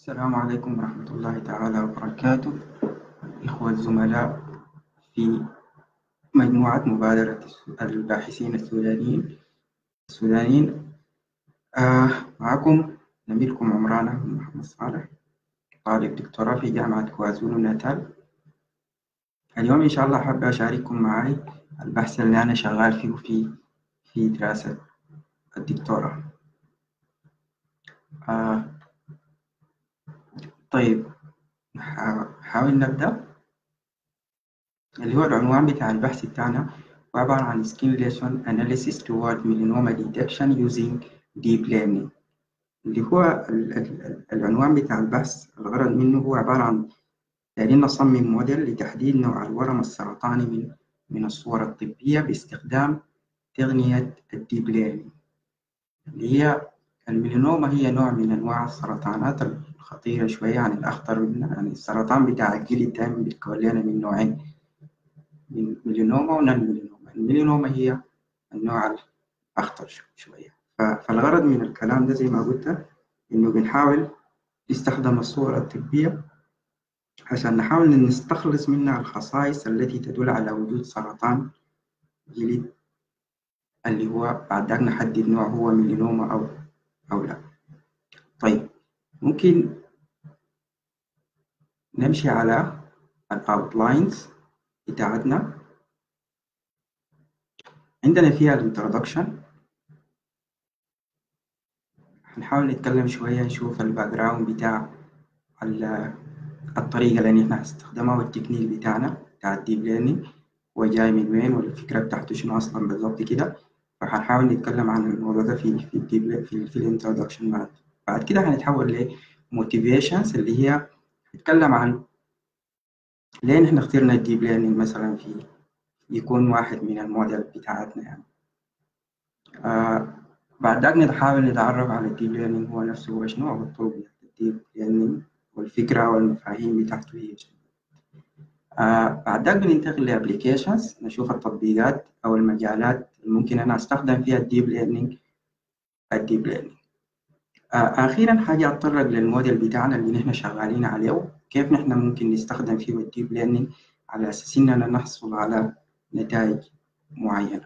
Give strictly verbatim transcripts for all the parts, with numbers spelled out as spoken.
السلام عليكم ورحمة الله تعالى وبركاته. إخوة الزملاء في مجموعة مبادرة الباحثين السودانيين السودانيين آه معكم زميلكم عمران بن محمد صالح، طالب دكتوراه في جامعة كوازولو ناتال. اليوم إن شاء الله حابة أشارككم معي البحث اللي أنا شغال فيه في في دراسة الدكتوراه. آه طيب، نحاول نبدأ. اللي هو العنوان بتاع البحث بتاعنا هو عبارة عن Skin Lesion Analysis toward Melanoma Detection using Deep Learning. اللي هو العنوان بتاع البحث الغرض منه هو عبارة عن دايرين نصمم موديل لتحديد نوع الورم السرطاني من من الصور الطبية باستخدام تقنية الديب ليرنينج، اللي هي الميلانوما. هي نوع من أنواع السرطانات الخطيرة شوية عن الأخطر منها. يعني السرطان بتاع الجلد دايما بيتكون لنا من نوعين، من ميلانوما ونون ميلانوما. الميلانوما هي النوع الأخطر شوية. فالغرض من الكلام ده زي ما قلت إنه بنحاول نستخدم الصورة الطبية عشان نحاول نستخلص منها الخصائص التي تدل على وجود سرطان جلد، اللي هو بعد ذلك نحدد نوع هو ميلانوما أو أو لا. طيب، ممكن نمشي على الأوتلاينز بتاعتنا. عندنا فيها الانترودكشن، هنحاول نتكلم شوية نشوف الباك جراوند بتاع الطريقة اللي نحن هنستخدمها والتكنيك بتاعنا بتاع الديب ليرنينج، هو جاي من وين والفكرة بتاعته شنو أصلا بالضبط كده. فهنحاول نتكلم عن الموضوع ده في في الديب في, في الانترودكشن. بعد بعد كده هنتحول لموتيفيشنز اللي هي نتكلم عن ليه نحن اخترنا الديب ليرنينج مثلا في يكون واحد من الموديل بتاعتنا يعني. آه بعد ذلك نحاول نتعرف على الديب ليرنينج هو نفسه هو شنو، أو الطرق الديب ليرنينج والفكرة والمفاهيم بتاعته هي شنو. آه بعد ذلك بننتقل لابليكيشنز، نشوف التطبيقات أو المجالات اللي ممكن أنا أستخدم فيها الديب ليرنينج الديب ليرنينج آه أخيرا حاجة أتطرق للموديل بتاعنا اللي نحن شغالين عليه، كيف نحن ممكن نستخدم فيه الديب ليرنينج على أساس إننا نحصل على نتائج معينة.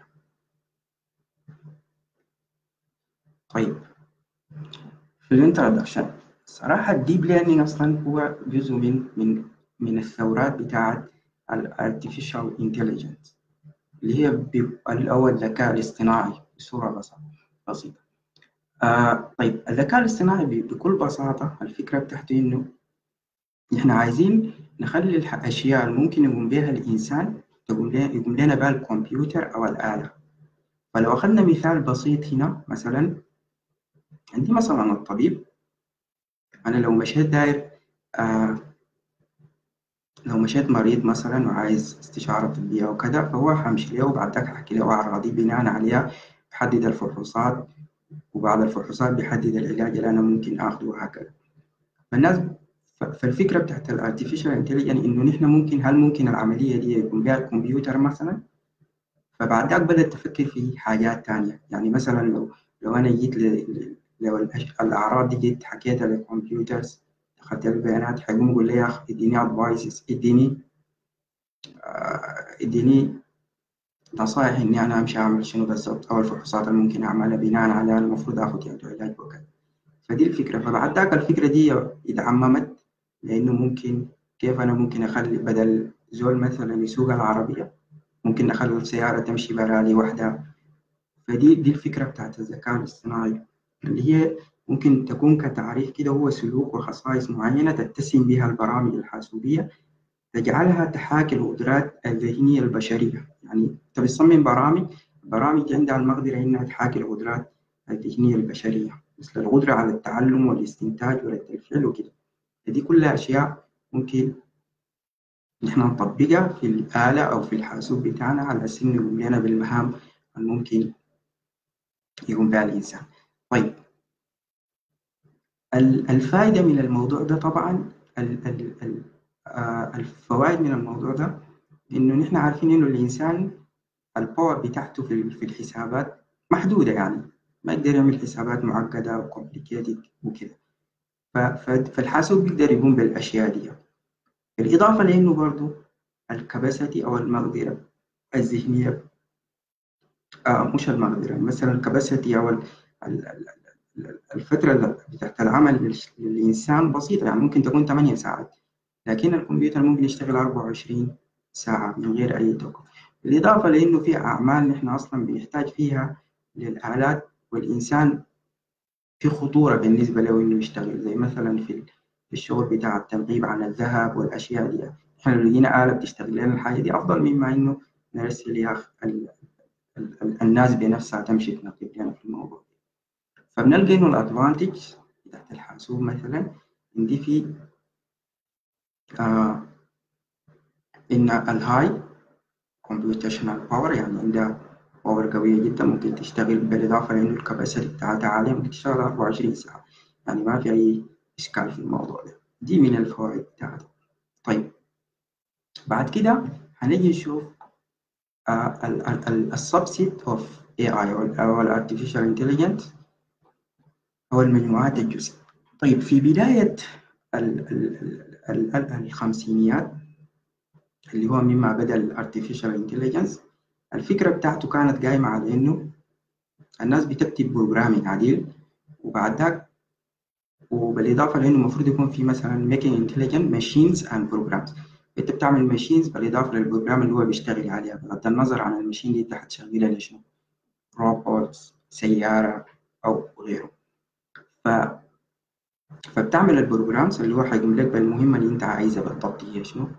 طيب، في الانترودكشن صراحة الديب ليرنينج أصلا هو جزء من من من الثورات بتاعت الارتفيشال انتليجنس، اللي هي بيبقى الأول الذكاء الاصطناعي بصورة بسيطة. آه طيب، الذكاء الاصطناعي بكل بساطة الفكرة بتاعته إنه نحن عايزين نخلي الأشياء اللي ممكن يقوم بها الإنسان تقوم لنا يقوم لنا بها الكمبيوتر أو الآلة. فلو أخذنا مثال بسيط هنا، مثلا عندي مثلا الطبيب، أنا لو مشيت داير آه لو مشيت مريض مثلا وعايز استشارة طبية وكذا، فهو همشي له وبعد ذاك أحكي له أعراضي، بناء عليها بحدد الفحوصات، وبعد الفحوصات بيحدد العلاج اللي أنا ممكن آخده وهكذا. فالناس فالفكرة بتاعت الارتفيشال انتليجنس إنه نحن ممكن هل ممكن العملية دي يكون بها الكمبيوتر مثلا. فبعد ذاك بدأت تفكر في حاجات تانية، يعني مثلا لو لو أنا جيت ل... لو الأعراض دي جيت حكيتها للكمبيوترز، أخذت البيانات، حيقوم يقول لي يا أخي اديني أدفايسز، اديني آه اديني نصائح إني أنا أمشي أعمل شنو بالضبط، أو الفحوصات اللي ممكن أعملها بناء على المفروض آخد يعني علاج وكذا. فدي الفكرة. فبعد ذاك الفكرة دي اتعممت لأنه ممكن كيف أنا ممكن أخلي بدل زول مثلا يسوق العربية، ممكن نخلي السيارة تمشي برالي وحدها. فدي دي الفكرة بتاعت الذكاء الاصطناعي، اللي هي ممكن تكون كتعريف كده هو سلوك وخصائص معينة تتسم بها البرامج الحاسوبية، تجعلها تحاكي القدرات الذهنية البشرية. يعني أنت بتصمم برامج برامج عندها المقدرة إنها تحاكي القدرات الذهنية البشرية، مثل القدرة على التعلم والاستنتاج ورد الفعل وكده. فدي كلها أشياء ممكن نحن نطبقها في الآلة أو في الحاسوب بتاعنا على أساس إنه يقوم لنا بالمهام الممكن يقوم بها الإنسان. طيب، الفائدة من الموضوع ده طبعا الفوائد من الموضوع ده إنه نحن عارفين إنه الإنسان الباور بتاعته في في الحسابات محدودة، يعني ما يقدر يعمل حسابات معقدة وكومبليكيتد وكده. فالحاسوب بيقدر يقوم بالأشياء دي، بالإضافة لأنه برضو الكباسيتي أو المقدرة الذهنية، آه مش المقدرة، مثلا الكباسيتي أو ال- ال- ال- الفترة اللي بتاعت العمل لل- للإنسان بسيطة، يعني ممكن تكون ثمانية ساعات، لكن الكمبيوتر ممكن يشتغل أربعة وعشرين ساعة من غير أي توقف. بالإضافة لأنه في أعمال نحن أصلا بنحتاج فيها للآلات، والإنسان في خطورة بالنسبة له إنه يشتغل، زي مثلا في في الشغل بتاع التنقيب عن الذهب والأشياء دي. إحنا لو لقينا آلة بتشتغل لنا الحاجة دي أفضل مما إنه نرسل يا ال- ال- ال- الناس بنفسها تمشي تنقب لنا في الموضوع. فبنلقى إنه الأدفانتج بتاعت الحاسوب مثلا عندي في آه إن الهاي كومبيوتيشنال باور، يعني عندها باور قوية جدا، ممكن تشتغل، بالإضافة لأنه الكباسيتي بتاعتها عالية، ممكن تشتغل أربعة وعشرين ساعة، يعني ما في أي إشكال في الموضوع ده. دي من الفوائد بتاعتها. طيب بعد كده هنيجي نشوف السبسيت اوف اي اي او الارتفيشال انتليجنس او المجموعات الجزئية. طيب في بداية ال- ال- ال- ال- الخمسينيات، اللي هو مما بدأ الارتفيشال انتليجنس، الفكرة بتاعته كانت قايمة على إنه الناس بتكتب بروجرامينج عديل، وبعد ذاك وبالإضافة لأنه المفروض يكون في مثلا making intelligent machines and programs. أنت بتعمل ماشينز بالإضافة للبروجرام اللي هو بيشتغل عليها، بغض النظر عن الماشين دي أنت هتشغلها لشنو، روبوت، سيارة أو غيره. ف... فبتعمل البروجرامز اللي هو هيقوم لك بالمهمة اللي أنت عايزها بالضبط. هي شنو؟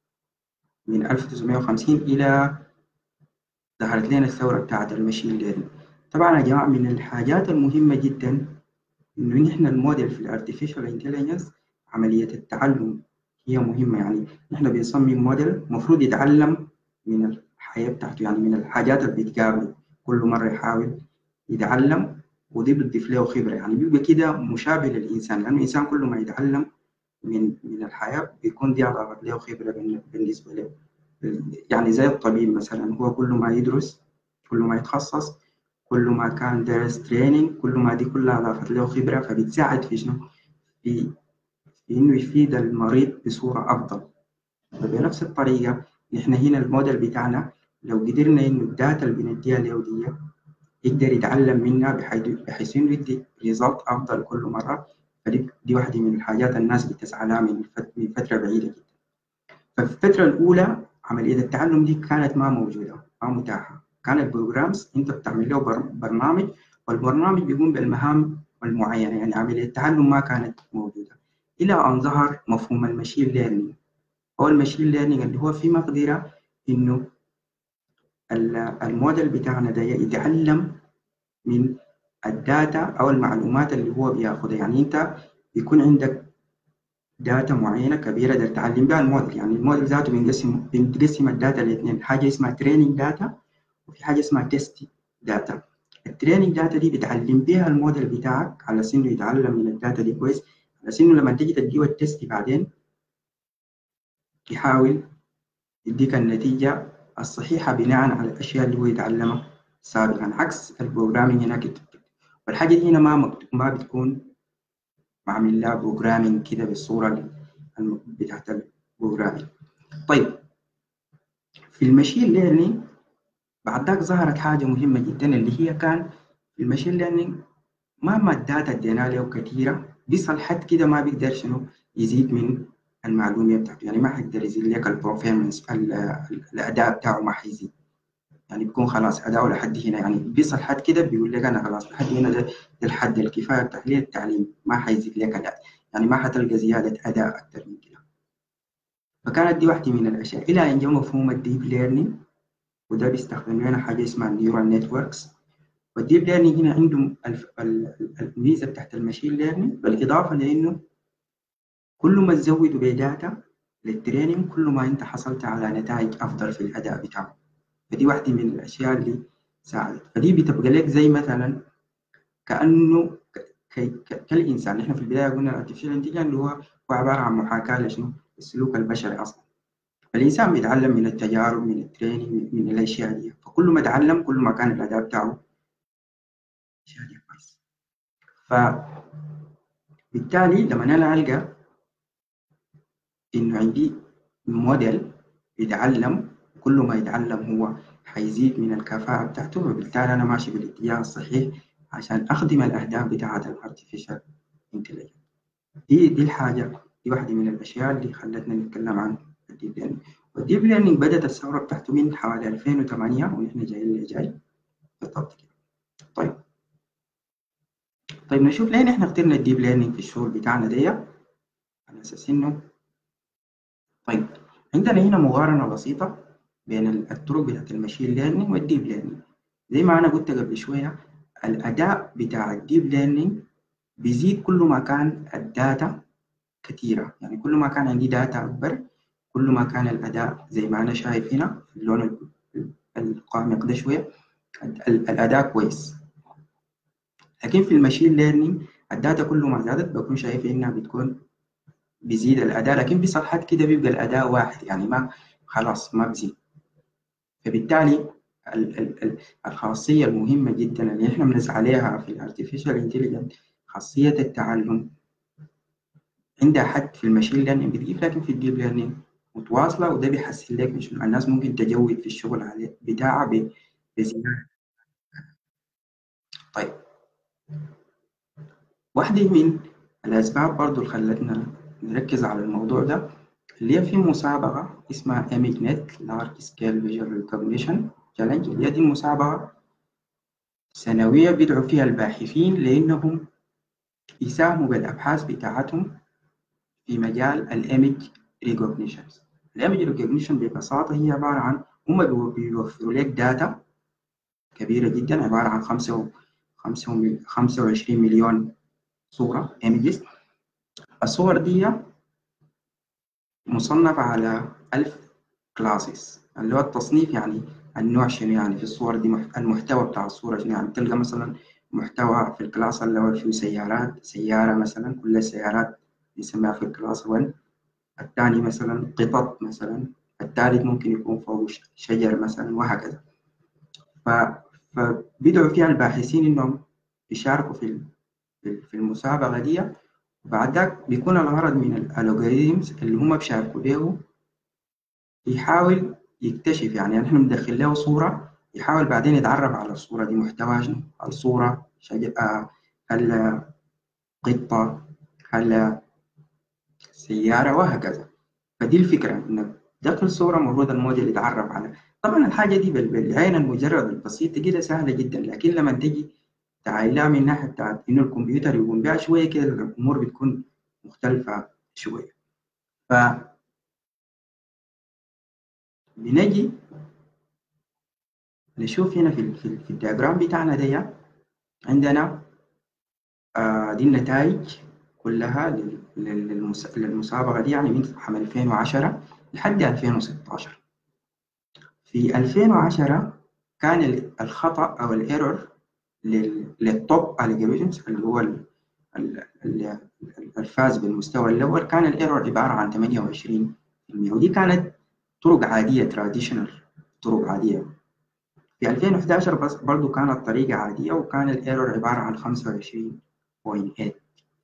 من ألف وتسعمية وخمسين إلى ظهرت لنا الثورة بتاعت الماشين ليرنينج. طبعا يا جماعة من الحاجات المهمة جدا إنه نحن الموديل في الارتفيشال انتليجنس، عملية التعلم هي مهمة. يعني نحن بنصمم موديل المفروض يتعلم من الحياة بتاعته، يعني من الحاجات اللي بتقابله كل مرة يحاول يتعلم، ودي بتضيف له خبرة، يعني بيبقى كده مشابه للإنسان، لأنه الإنسان كل ما يتعلم من من الحياة بيكون دي أضافت له خبرة بالنسبة له. يعني زي الطبيب مثلا، هو كل ما يدرس، كل ما يتخصص، كل ما كان درس تريننج، كل ما دي كلها أضافت له خبرة، فبتساعد في شنو؟ في, في إنه يفيد المريض بصورة أفضل. فبنفس الطريقة نحن هنا الموديل بتاعنا لو قدرنا إنه الداتا اللي بنديها له دي يقدر يتعلم منها بحيث بحيث إنه يدي ريزلت أفضل كل مرة، فدي دي واحدة من الحاجات الناس بتسعى لها من من فترة بعيدة جدا. ففي الفترة الأولى عملية التعلم دي كانت ما موجودة، ما متاحة. كانت بروجرامز أنت بتعمل له برنامج، والبرنامج بيقوم بالمهام المعينة، يعني عملية التعلم ما كانت موجودة إلى أن ظهر مفهوم الماشين ليرنينج. هو الماشين ليرنينج اللي هو في مقدرة إنه الموديل بتاعنا ده يتعلم من الداتا أو المعلومات اللي هو بياخدها. يعني أنت بيكون عندك داتا معينة كبيرة تقدر تعلم بها الموديل، يعني الموديل ذاته بنقسم بنقسم الداتا لاثنين، حاجة اسمها تريننج داتا وفي حاجة اسمها تيست داتا. التريننج داتا دي بتعلم بها الموديل بتاعك على سنه يتعلم من الداتا دي كويس، على سنه لما تيجي تديه التيست بعدين يحاول يديك النتيجة الصحيحة بناء على الأشياء اللي هو يتعلمها سابقا، عكس البروجرامينج هناك. والحاجة دي هنا ما مكتوب، ما بتكون معمل لها بروجرامينج كده بالصورة بتاعت البروجرامينج. طيب في الماشين ليرنينج بعد ذاك ظهرت حاجة مهمة جدا، اللي هي كان في الماشين ليرنينج مهما الداتا ادينا له كثيرة بيصل حد كده ما بيقدر شنو يزيد من المعلومية بتاعته، يعني ما حيقدر يزيد لك البرفورمانس، الأداء بتاعه ما حيزيد، يعني بيكون خلاص أداؤه لحد هنا، يعني بيصل حد كده بيقول لك أنا خلاص لحد هنا ده, ده الحد الكفاية بتاع لي التعليم، ما حيزيد لك أداء، يعني ما حتلقى زيادة أداء أكثر من كده. فكانت دي واحدة من الأشياء إلى أن جاء مفهوم الديب ليرنينج، وده بيستخدم لنا حاجة اسمها النيورال نتوركس. والديب ليرنينج هنا عنده الميزة بتاعت الماشين ليرنينج، بالإضافة لأنه كل ما تزودوا بداتا للتريننج كل ما أنت حصلت على نتائج أفضل في الأداء بتاعه. فدي واحدة من الأشياء اللي ساعدت. فدي بتبقى لك زي مثلا كأنه ك... ك... كالإنسان. نحن في البداية قلنا الارتفيشال انتليجنس اللي هو هو عبارة عن محاكاة لشنو؟ السلوك البشري أصلا. فالإنسان بيتعلم من التجارب، من التريننج، من الأشياء دي، فكل ما تعلم كل ما كان الأداء بتاعه أشياء دي كويس. فمن بالتالي لما أنا ألقى إنه عندي موديل يتعلم، كل ما يتعلم هو حيزيد من الكفاءة بتاعته، وبالتالي أنا ماشي بالاتجاه الصحيح عشان أخدم الأهداف بتاعة ال artificial intelligence. دي دي الحاجة، دي واحدة من الأشياء اللي خلتنا نتكلم عن الديب ليرنينج. والديب ليرنينج بدأت الثورة بتاعته من حوالي ألفين وثمانية، ونحن جايين اللي جاي بالضبط كده. طيب طيب نشوف ليه نحن اخترنا الديب ليرنينج في الشغل بتاعنا دي، على أساس إنه طيب عندنا هنا مقارنة بسيطة بين الطرق بتاعت الماشين ليرنينج والديب ليرنينج. زي ما أنا قلت قبل شوية، الأداء بتاع الديب ليرنينج بيزيد كل ما كان الداتا كثيرة، يعني كل ما كان عندي داتا أكبر كل ما كان الأداء زي ما أنا شايف هنا في اللون القامق ده شوية الأداء كويس. لكن في الماشين ليرنينج الداتا كل ما زادت بكون شايف إنها بتكون بيزيد الأداء، لكن في صفحات كده بيبقى الأداء واحد، يعني ما خلاص ما بزيد. فبالتالي ال ال ال الخاصية المهمة جدا اللي احنا بنسعى عليها في الارتفيشال انتليجنت، خاصية التعلم، عندها حد في الماشين ليرنينج بتجيب، لكن في الديب ليرنينج متواصلة، وده بيحسن لك مش الناس ممكن تجود في الشغل عليه بتاعها بزيادة. طيب واحدة من الأسباب برضو اللي خلتنا نركز على الموضوع ده، اللي هي في مسابقة اسمها إيميج نت Large Scale Visual Recognition Challenge. اللي هي دي المسابقة سنوية بيدعو فيها الباحثين لأنهم يساهموا بالأبحاث بتاعتهم في مجال الإيميج ريكوجنيشن. الإيميج ريكوجنيشن ببساطة هي عبارة عن هم بيوفروا لك داتا كبيرة جدا، عبارة عن خمسة وعشرين مليون صورة images. الصور دي مصنفة على ألف كلاسز، اللي هو التصنيف يعني النوع شنو، يعني في الصور دي المحتوى بتاع الصورة شنو. يعني تلقى مثلا محتوى في الكلاس الأول فيه سيارات، سيارة مثلا كل السيارات بيسميها في الكلاس واحد. الثاني مثلا قطط مثلا، الثالث ممكن يكون فوق شجر مثلا، وهكذا. ف... فبدعوا فيها الباحثين إنهم يشاركوا في في المسابقة دي. وبعد ذاك بيكون الغرض من الالجوريزمز اللي هم بيشاركوا به يحاول يكتشف، يعني نحن بندخل له صورة يحاول بعدين يتعرف على الصورة دي محتواها شنو. الصورة شجرة، هل قطة، هل سيارة، وهكذا. فدي الفكرة، إنك داخل صورة المفروض الموديل يتعرف على. طبعا الحاجة دي بالعين المجرد البسيطة كده سهلة جدا، لكن لما تجي تعايلها من ناحية بتاعت إنه الكمبيوتر يقوم بها شوية كده الأمور بتكون مختلفة شوية. فبنجي نشوف هنا في في, في الدياجرام بتاعنا دي عندنا آه دي النتائج كلها للمس... للمسابقة دي، يعني من عام ألفين وعشرة لحد ألفين وستاشر. في ألفين وعشرة كان الخطأ أو الإيرور للتوب الجوريزمز اللي هو الفاز بالمستوى الأول، كان الإيرور عبارة عن ثمانية وعشرين بالمئة، ودي كانت طرق عادية تراديشنال، طرق عادية. في ألفين وأحد عشر بس برضو كانت طريقة عادية، وكان الإيرور عبارة عن خمسة وعشرين فاصلة ثمانية.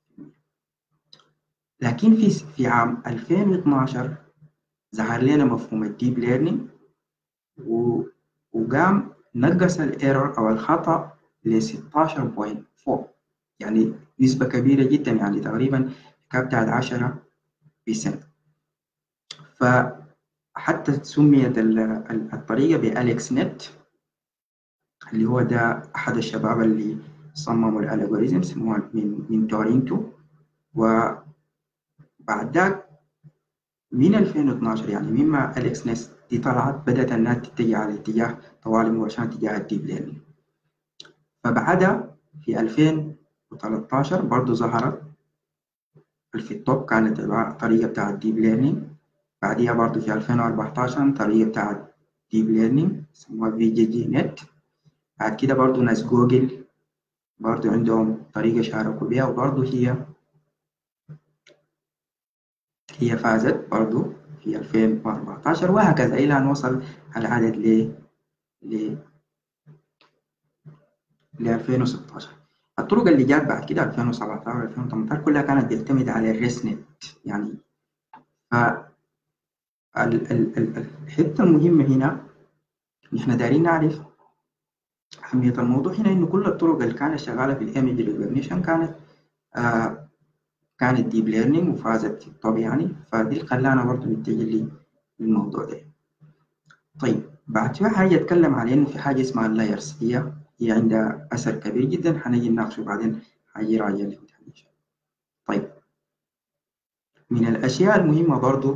لكن في في عام ألفين واثناشر ظهر لنا مفهوم الديب ليرنينج، وقام نقص الايرور او الخطا ل ستاشر فاصلة أربعة، يعني نسبه كبيره جدا، يعني تقريبا كانت بتاعت عشرة بالمئة. فحتى سميت الطريقه باليكس نت، اللي هو ده احد الشباب اللي صمموا الالجوريزمز من من تورينتو. وبعد ذاك من ألفين واثناشر، يعني مما اليكس نت دي طلعت، بدات الناس تتجه على اتجاه طوالي مباشره اتجاه الديب ليرنينج. فبعدها في ألفين وثلاثة عشر برضو ظهرت في التوب كانت طريقة بتاع الديب ليرنينج. بعديها برضو في ألفين وأربعة عشر طريقة بتاع الديب ليرنينج اسمها في جي جي نت. بعد كده برضو ناس جوجل برضو عندهم طريقة شاركوا بها، وبرضو هي هي فازت برضو في ألفين وأربعة عشر، وهكذا إلى أن وصل العدد ل ل ل ألفين وستاشر. الطرق اللي جات بعد كده ألفين وسبعتاشر ألفين وثمانية عشر كلها كانت بتعتمد على الريسنت يعني. ف ال- ال- ال- الحتة المهمة هنا نحن دايرين نعرف أهمية الموضوع هنا، إنه كل الطرق اللي كانت شغالة في الإيمج ريكوجنيشن كانت آه كانت ديب ليرنينج وفازت في الطب يعني. فدي اللي خلانا برضه نتجه للموضوع ده. طيب بعد شوية حاجة أتكلم على إنه في حاجة اسمها اللايرز، هي هي عندها أثر كبير جدا، حنجي نناقشه بعدين، حيجي راجع الامتحان إن شاء الله. طيب من الأشياء المهمة برضه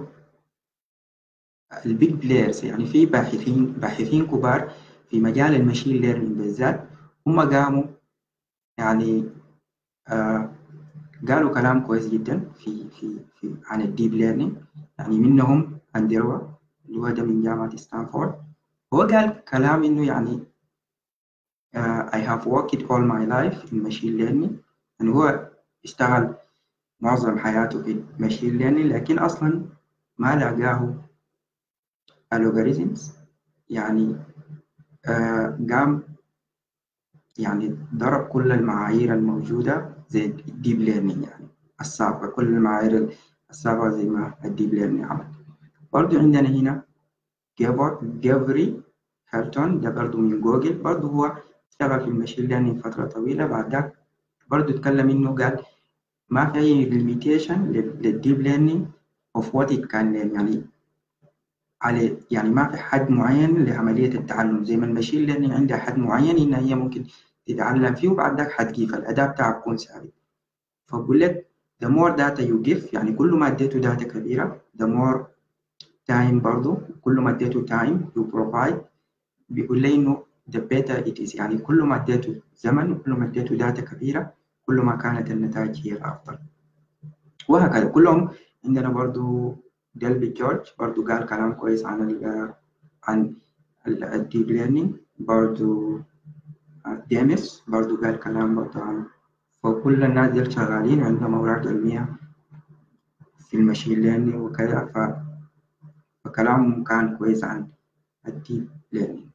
البيج بلايرز، يعني في باحثين باحثين كبار في مجال المشين ليرنينج بالذات، هم قاموا يعني آه قالوا كلام كويس جدا في في في عن الديب ليرنينج. يعني منهم أندروا اللي هو ده من جامعة ستانفورد، هو قال كلام إنه يعني uh, I have worked all my life in machine learning. يعني هو اشتغل معظم حياته في machine learning، لكن أصلا ما لقاه algorithms يعني آه قام يعني ضرب كل المعايير الموجودة زي الديب ليرنينج يعني السابقة، كل المعايير السابقة زي ما الديب ليرنينج عمل. برضو عندنا هنا جيفري هالتون، ده برضو من جوجل، برضو هو اشتغل في المشين ليرنينج فترة طويلة. بعد ذاك برضو اتكلم إنه قال ما في أي limitation للديب ليرنينج of what it can learn، يعني على يعني ما في حد معين لعملية التعلم، زي ما المشين ليرنينج عندها حد معين إن هي ممكن تتعلم فيه وبعد ذاك حتجي، فالأداء بتاعها بيكون ثابت. فبقول لك the more data you give، يعني كل ما اديته داتا كبيرة the more time، برضو كل ما اديته time you provide بيقول لي إنه the better it is، يعني كل ما اديته زمن وكل ما اديته داتا كبيرة كل ما كانت النتائج هي الأفضل، وهكذا كلهم. عندنا برضو ديلبي جورج برضو قال كلام كويس عن ال عن الديب ليرنينج. برضو ديمس برضو قال كلام برضو عن، فكل الناس دول شغالين عندهم أوراق علمية في المشين ليرنينج وكذا، ف... فكلامهم كان كويس عن الديب ليرنينج.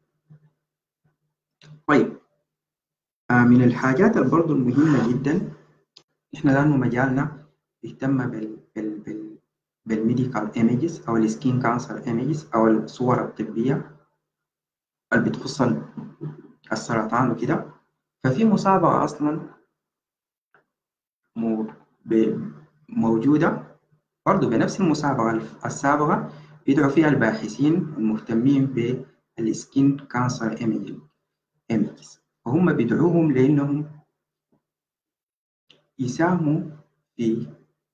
طيب آه من الحاجات برضو المهمة جدا، إحنا لأنه مجالنا يهتم بال بال بال بالميديكال ايميجز او السكين كانسر ايميجز او الصور الطبيه اللي بتخص السرطان وكده. ففي مسابقه اصلا موجوده برضه بنفس المسابقه السابقه، بيدعوا فيها الباحثين المهتمين بالسكين كانسر ايميجز، وهم بيدعوهم لانهم يساهموا في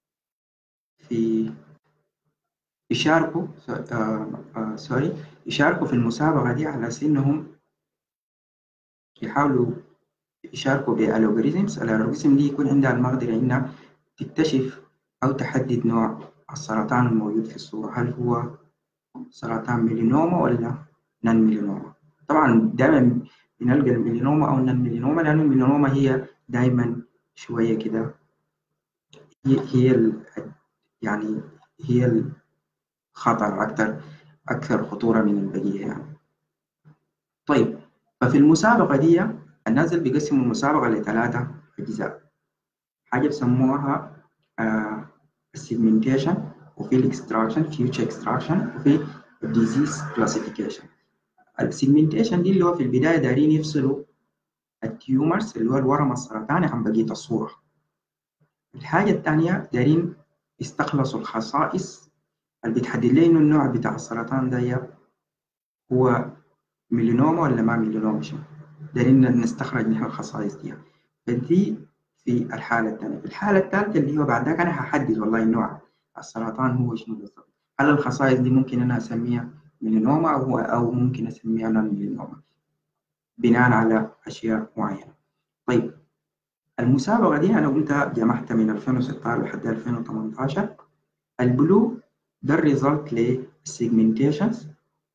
في يشاركوا آه آه سوري يشاركوا في المسابقة دي على أساس إنهم يحاولوا يشاركوا بالألغوريزمز. الألغوريزم دي يكون عندها المقدرة إنها تكتشف أو تحدد نوع السرطان الموجود في الصورة، هل هو سرطان ميلانوما ولا نون ميلانوما. طبعا دائما بنلقى الميلانوما أو النون ميلانوما، لأن الميلانوما هي دائما شوية كده هي, هي يعني هي الخطر أكثر أكثر خطورة من البقية يعني. طيب ففي المسابقة دي الناس اللي بيقسموا المسابقة لثلاثة أجزاء، حاجة بسموها السيجمنتيشن، وفي الاكستراكشن فيوتشر اكستراكشن، وفي الديزيز كلاسيفيكيشن. السيجمنتيشن دي اللي هو في البداية دارين يفصلوا التيومرز اللي هو الورم السرطاني عن بقية الصورة. الحاجة الثانية دارين يستخلصوا الخصائص اللي بتحدد لي إنه النوع بتاع السرطان ده هو ميلانوما ولا ما ميلانوما، دارين نستخرج منها الخصائص دي. فدي في الحالة الثانية. في الحالة الثالثة اللي هو بعد ذاك أنا هحدد والله نوع السرطان هو شنو بالضبط، هل الخصائص دي ممكن أنا أسميها ميلانوما أو أو ممكن أسميها نون ميلانوما بناء على أشياء معينة. طيب المسابقة دي أنا قلت جمعتها من ألفين وستة عشر لحد ألفين وثمانية عشر. البلو ده الريزلت للسيجمنتيشنز،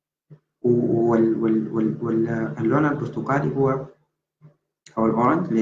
واللون البرتقالي هو أو الأورنج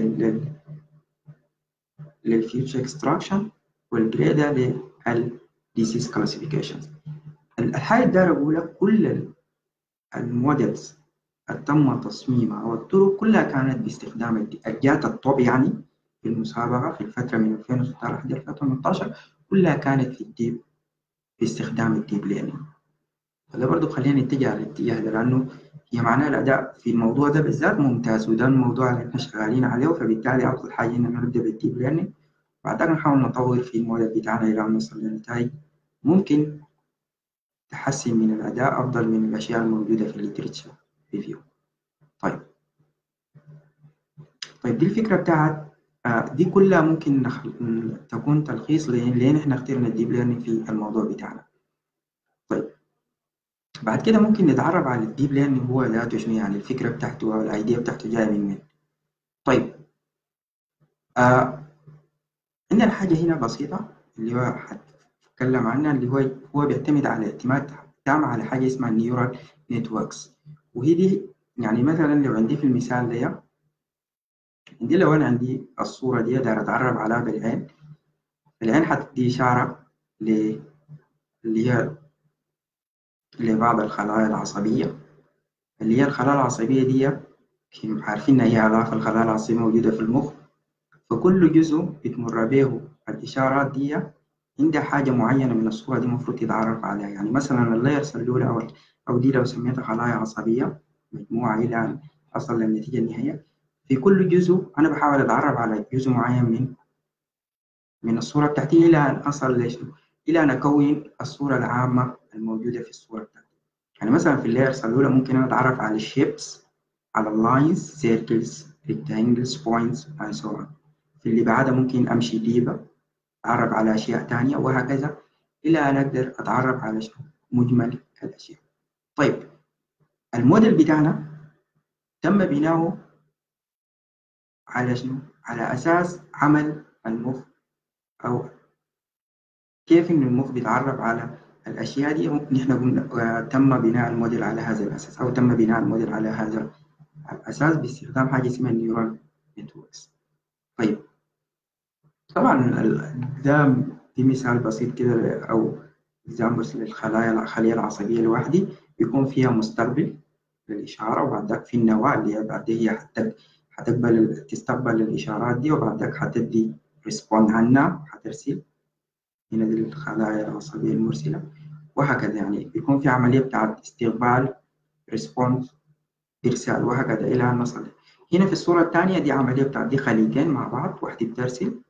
للفيوتشر اكستراكشن، والجراي ده للديسيز كلاسيفيكيشن. الحاجة اللي داير أقولها كل المودلز تم تصميمها والطرق كلها كانت باستخدام الد- الجات الطب يعني في المسابقة في الفترة من ألفين وستة عشر لحد ألفين وثمانية عشر كلها كانت في الديب باستخدام الديب ليرنينج. فده برضه خلينا نتجه على الاتجاه ده، لأنه هي معناه الأداء في الموضوع ده بالذات ممتاز، وده الموضوع اللي احنا شغالين عليه، فبالتالي أفضل حاجة إننا نبدأ بالديب ليرنينج، بعدين نحاول نطور في الموديل بتاعنا إلى أن نصل لنتائج ممكن تحسن من الأداء أفضل من الأشياء الموجودة في الليترشر ريفيو. طيب طيب دي الفكرة بتاعت آه، دي كلها ممكن نخل... تكون تلخيص لين لين احنا اخترنا الديب ليرنينج في الموضوع بتاعنا. طيب بعد كده ممكن نتعرف على الديب ليرنينج هو ذاته شنو، يعني الفكرة بتاعته أو الأيديا بتاعته جاية من وين. طيب آه عندنا حاجة هنا بسيطة اللي هو هتكلم عنها، اللي هو هو بيعتمد على اعتماد تام على حاجة اسمها النيورال نتوركس. وهي دي يعني مثلا لو عندي في المثال ده، عندي لو أنا عندي الصورة دي داير أتعرف عليها بالعين، العين حتدي إشارة ل- اللي هي لبعض الخلايا العصبية، اللي هي الخلايا العصبية دي هم عارفين إن هي آلاف الخلايا العصبية موجودة في المخ، فكل جزء بتمر به الإشارات دي عندها حاجة معينة من الصورة دي المفروض تتعرف عليها. يعني مثلا اللايرز الأولى أو أو دي لو سميتها خلايا عصبية مجموعة إلى أن أصل للنتيجة النهائية، في كل جزء أنا بحاول أتعرف على جزء معين من من الصورة بتاعتي إلى أن أصل لشنو؟ إلى أن أكون الصورة العامة الموجودة في الصورة بتاعتي. يعني مثلا في اللايرز الأولى ممكن أنا أتعرف على الشيبس، على اللاينز، سيركلز، ريكتانجلز، بوينتس and so on. في اللي بعدها ممكن أمشي ديبة أتعرف على أشياء تانية وهكذا إلى أن أقدر أتعرف على شنو؟ مجمل الأشياء. طيب الموديل بتاعنا تم بناؤه على شنو؟ على أساس عمل المخ، أو كيف إن المخ بيتعرف على الأشياء دي. نحن قلنا تم بناء الموديل على هذا الأساس، أو تم بناء الموديل على هذا الأساس باستخدام حاجة اسمها النيورال نتوركس. طيب طبعا ده دي مثال بسيط كده أو examples للخلايا الخلية العصبية الواحدة بيكون فيها مستقبل للإشارة، وبعد ذاك في النواة اللي هي بعد هي حتى حتقبل تستقبل الإشارات دي، وبعد ذاك حتدي ريسبوند عنها، حترسل هنا دي الخلايا العصبية المرسلة، وهكذا. يعني بيكون في عملية بتاعت استقبال ريسبونس إرسال وهكذا إلى أن نصل. هنا في الصورة الثانية دي عملية بتاعت دي خليتين مع بعض، واحدة بترسل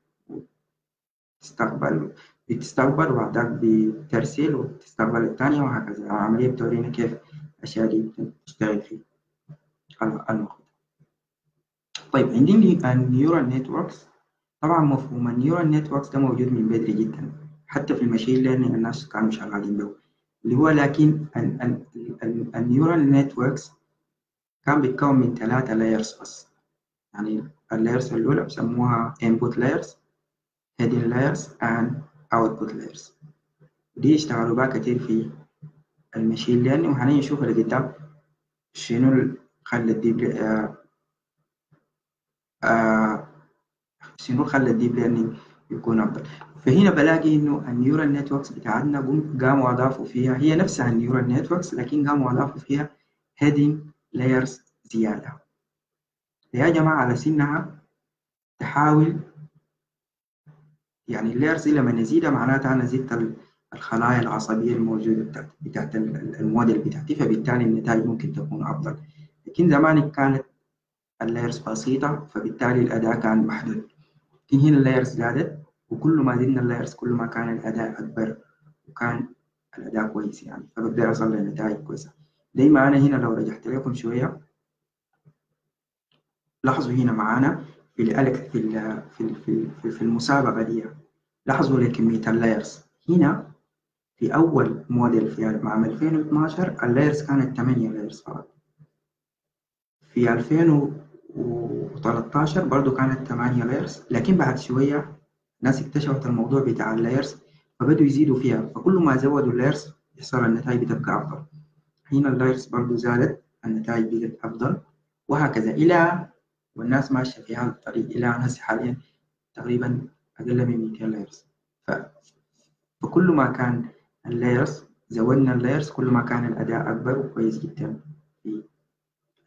وتستقبل بتستقبل وبعد ذاك بترسل وتستقبل الثانية وهكذا. العملية بتورينا كيف الأشياء دي بتشتغل في المخ. طيب عندي النيورال نتوركس. طبعا مفهوم النيورال نتوركس ده موجود من بدري جدا، حتى في الماشين ليرنينج الناس كانوا شغالين به، اللي هو لكن النيورال نتوركس كان بيتكون من ثلاثة لايرز بس. يعني اللايرز الأولى بسموها input layers، hidden layers and output layers. دي اشتغلوا بها كتير في الماشين ليرنينج، وهنيجي نشوف اللي قدام شنو اللي خلى الديب آه آه شنو خلى الديب ليرنينج يكون أفضل. فهنا بلاقي إنه النيورال نتوركس بتاعتنا قاموا أضافوا فيها هي نفسها النيورال نتوركس، لكن قاموا أضافوا فيها hidden layers زيادة يا جماعة على سنها تحاول. يعني اللايرز لما نزيدها معناتها أنا زدت الخلايا العصبية الموجودة بتاعت, بتاعت الموديل بتاعتي، فبالتالي النتائج ممكن تكون أفضل. لكن زمان كانت اللايرز بسيطة فبالتالي الأداء كان محدود، لكن هنا اللايرز زادت، وكل ما زدنا اللايرز كل ما كان الأداء أكبر وكان الأداء كويس، يعني فبقدر أصل لنتائج كويسة. دايما أنا هنا لو رجعت لكم شوية لاحظوا هنا معانا في في في في, في المسابقة دي، لاحظوا كمية اللايرز هنا في أول موديل في عام ألفين واثني عشر اللايرز كانت ثمانية لايرز فقط، في ألفين وثلاثة عشر برضو كانت ثمانية لايرز، لكن بعد شوية ناس اكتشفت الموضوع بتاع اللايرز فبدوا يزيدوا فيها، فكل ما زودوا اللايرز يحصل النتائج بتبقى أفضل. هنا اللايرز برضو زادت النتائج بقت أفضل، وهكذا إلى والناس ماشية في هذا الطريق إلى أن هسه حاليا تقريبا أقل من مئتين لايرز. فكل ما كان اللايرز زودنا اللايرز كل ما كان الأداء أكبر وكويس جدا في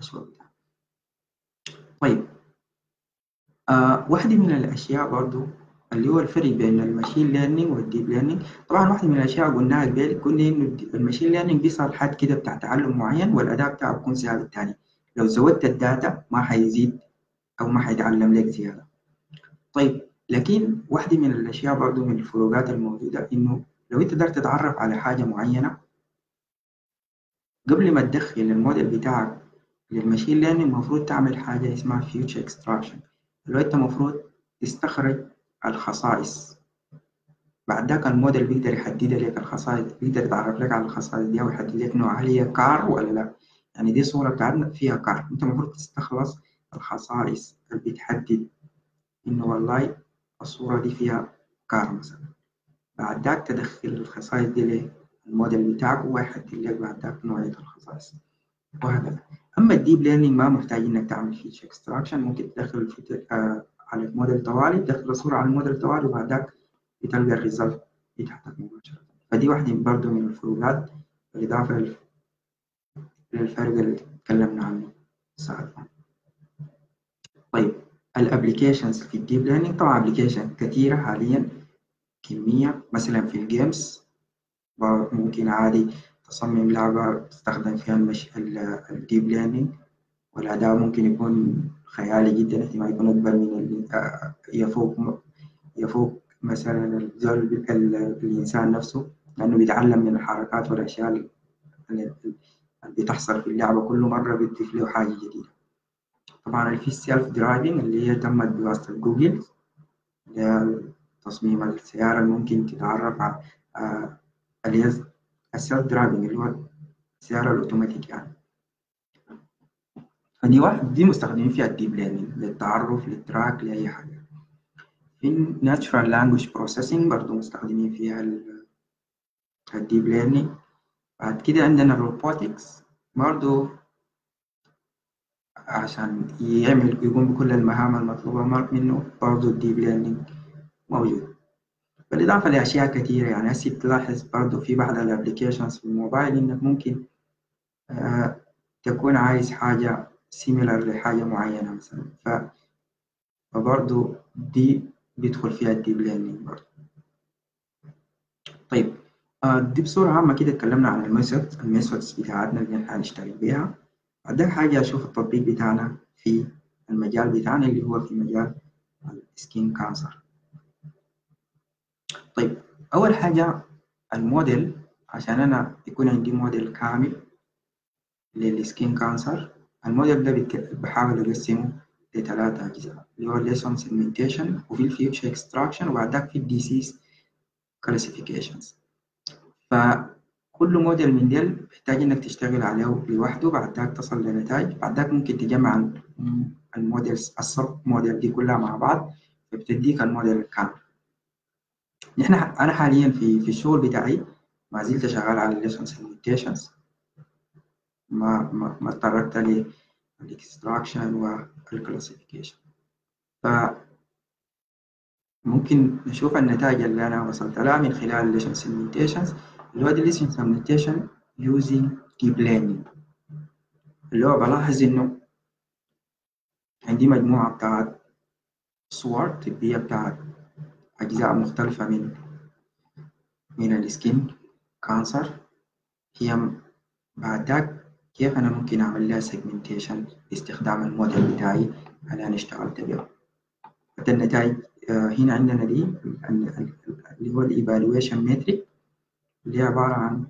الأشواك بتاعها. طيب آه واحدة من الأشياء برضو اللي هو الفرق بين الماشين ليرنينج والديب ليرنينج. طبعا واحدة من الأشياء قلناها قبل، قلنا إنه الماشين ليرنينج بيصل حد كده بتاع تعلم معين والأداء بتاعه بيكون ثابت تاني، لو زودت الداتا ما حيزيد أو ما حيتعلم لك زيادة. طيب لكن واحدة من الأشياء برضو من الفروقات الموجودة إنه لو أنت قدرت تتعرف على حاجة معينة قبل ما تدخل الموديل بتاعك للماشين ليرنينج، المفروض تعمل حاجة اسمها future extraction، اللي هو أنت المفروض تستخرج الخصائص. بعد ذاك الموديل بيقدر يحدد لك الخصائص، بيقدر يتعرف لك على الخصائص دي ويحدد لك نوع هل هي كار ولا لا. يعني دي صورة بتاعتنا فيها كار، أنت المفروض تستخلص الخصائص اللي بتحدد إنه والله الصورة دي فيها كار مثلا. بعد ذاك تدخل الخصائص دي للموديل بتاعك ويحدد لك بعد ذاك نوعية الخصائص وهكذا. أما الديب ليرنينج ما محتاج إنك تعمل فيتشر اكستراكشن، ممكن تدخل الفيتشر آه على الموديل طوالي، تدخل الصورة على الموديل طوالي وبعد ذاك بتلقى الريزلت بتاعتك مباشرة. فدي واحدة برضه من الفروقات، بالإضافة للفرق اللي تكلمنا عنه سابقا. طيب الابلكيشنز في الديب ليرنينج، طبعا ابلكيشن كثيرة حاليا، كمية. مثلا في الجيمز ممكن عادي تصمم لعبة تستخدم فيها المش... الديب ليرنينج، والأداء ممكن يكون خيالي جدا، احتمال يكون أكبر من ال... يفوق يفوق مثلا الزول ال... الإنسان نفسه، لأنه بيتعلم من الحركات والأشياء اللي بتحصل في اللعبة، كل مرة بتضيف له حاجة جديدة. طبعا في السيلف درايفنج اللي هي تمت بواسطة جوجل، اللي هي تصميم السيارة اللي ممكن تتعرف على آه اللي هي السيلف درايفنج اللي هو السيارة الأوتوماتيك يعني. فدي واحد دي مستخدمين فيها الديب ليرنينج للتعرف للتراك لأي حاجة. في natural language processing برضو مستخدمين فيها الديب ليرنينج. بعد كده عندنا الروبوتكس برضو عشان يعمل يقوم بكل المهام المطلوبة منه، برضو الديب ليرنينج موجود. بالإضافة لأشياء كثيرة، يعني هسي بتلاحظ برضو في بعض الابليكيشنز في الموبايل إنك ممكن آه تكون عايز حاجة similar لحاجة معينة مثلا، ف فبرضو دي بيدخل فيها الديب ليرنينج برضو. طيب آه دي بصورة عامة كده اتكلمنا عن الميثودز الميثودز بتاعتنا اللي احنا هنشتغل بيها. بعدها حاجة أشوف التطبيق بتاعنا في المجال بتاعنا اللي هو في مجال السكين كانسر. طيب أول حاجة الموديل، عشان أنا يكون عندي موديل كامل للسكين كانسر، الموديل ده بحاول أقسمه لثلاثة أجزاء، اللي هو الليسون سيجمنتيشن وفي الفيوتشر اكستراكشن وبعد ذاك في الديسيز كلاسيفيكيشنز. فكل موديل من ديل بيحتاج إنك تشتغل عليه لوحده، بعد ذاك تصل لنتائج، بعد ذاك ممكن تجمع الموديلز السب موديل دي كلها مع بعض فبتديك الموديل الكامل. نحن أنا حاليا في في الشغل بتاعي ما زلت شغال على الليسون سيجمنتيشنز، ما ما ما اتطرقت للاكستراكشن والكلاسيفيكيشن. فممكن نشوف النتائج اللي أنا وصلت لها من خلال الليسون سيجمنتيشنز، اللي هو الليسون سيجمنتيشن using deep learning، اللي هو بلاحظ إنه عندي مجموعة بتاعت صور طبية بتاعت أجزاء مختلفة من من السكين كانسر، هي بعد ذاك كيف أنا ممكن أعمل لها سيجمنتيشن باستخدام الموديل بتاعي اللي أنا اشتغلت بيه. النتائج هنا عندنا دي اللي هو الإيفالويشن متريك، اللي هي عبارة عن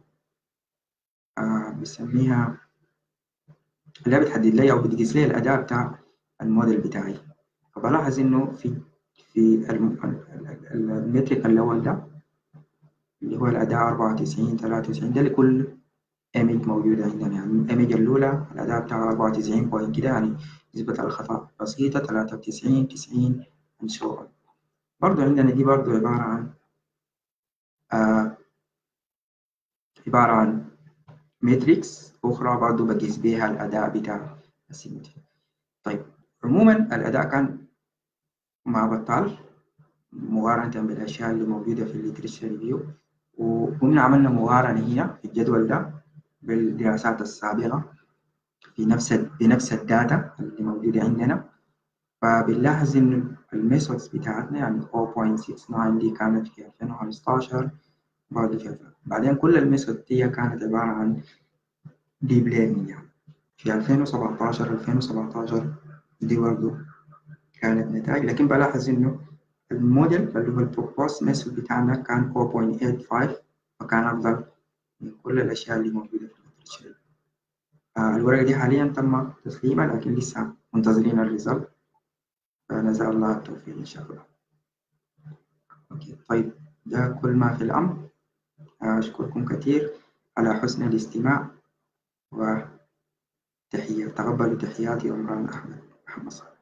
بسميها اللي بتحدد لي أو بتقيس لي الأداء بتاع الموديل بتاعي. فبلاحظ إنه في في المتريك الأول ده اللي هو الأداء أربعة وتسعين ثلاثة وتسعين، ده لكل ايمج موجودة عندنا. يعني الايمج الأولى الأداء بتاعها أربعة وتسعين بوينت كده، يعني نسبة الخطأ بسيطة ثلاثة وتسعين تسعين and so on. برضو عندنا دي برضو عبارة عن آه عبارة عن ماتريكس أخرى برضو بقيس بيها الأداء بتاع السيمتري. طيب عموما الأداء كان ما بطال مقارنة بالأشياء اللي موجودة في الليترشر ريفيو، وقمنا عملنا مقارنة هنا في الجدول ده بالدراسات السابقة. في نفس بنفس الداتا اللي موجودة عندنا. فبنلاحظ إنه الميثودز بتاعتنا يعني أربعة فاصلة ستة تسعة دي كانت في ألفين وخمستاشر برضه في ألفين. بعدين كل الميثود دي كانت عبارة عن ديب ليرنينج يعني. في ألفين وسبعتاشر ألفين وسبعتاشر دي برضه كانت نتائج، لكن بلاحظ إنه الموديل اللي هو البروبوست ميثود بتاعنا كان أربعة فاصلة ثمانية وثمانين، فكان أفضل من كل الأشياء اللي موجودة في التشريح. آه الورقة دي حاليا تم تسليمها لكن لسه منتظرين الريزلت، فنسأل الله التوفيق إن شاء الله. أوكي طيب، ده كل ما في الأمر. أشكركم كثير على حسن الاستماع، وتحية تقبلوا تحياتي عمران أحمد محمد صالح.